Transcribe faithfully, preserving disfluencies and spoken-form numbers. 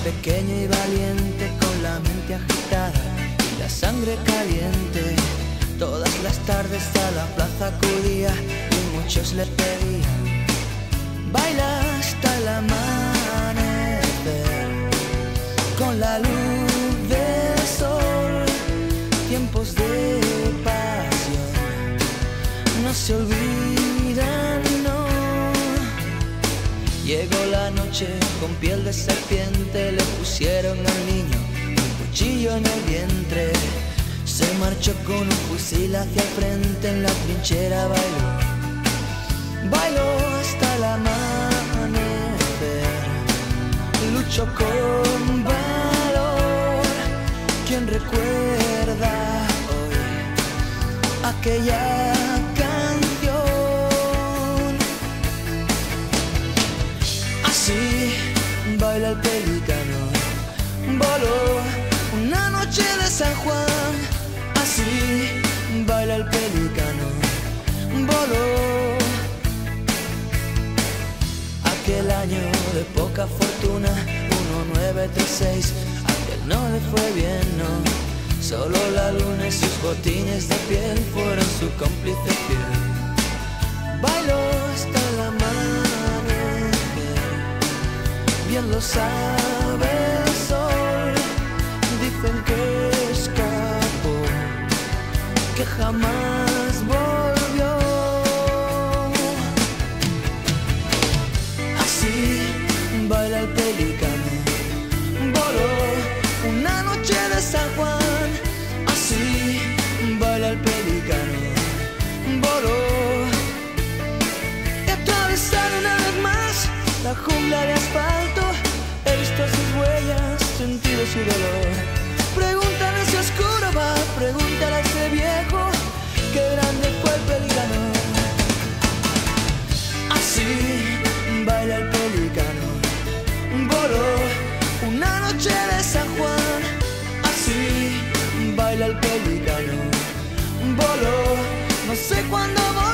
pequeño y valiente, con la mente agitada y la sangre caliente. Todas las tardes a la plaza acudía y muchos le pedían: baila hasta el amanecer, con la luz del sol. Tiempos de pasión no se olvidan, no. Llegó la noche con piel de serpiente, le pusieron al niño un cuchillo en el vientre. Se marchó con un fusil hacia el frente, en la trinchera bailó, bailó hasta el amanecer. Luchó con valor. ¿Quién recuerda hoy aquella canción? Así baila el pelícano, voló una noche de San Juan. Así baila el pelícano, voló. Aquel año de poca fortuna, uno nueve tres seis, aquel no le fue bien, no. Solo la luna y sus botines de piel fueron su cómplice fiel. Bailó hasta el amanecer, bien lo sabe el sol. Dicen que escapó, que jamás volvió. Así baila el pelícano, voló una noche de San Juan. Así baila el pelícano, voló. Y atravesar una vez más la jungla de asfalto. He visto sus huellas, sentido su dolor. Pregúntale si oscuro va, pregúntale a ese viejo, qué grande fue el pelícano. Así baila el pelícano, voló una noche de San Juan. Así baila el pelícano, voló, no sé cuándo voló.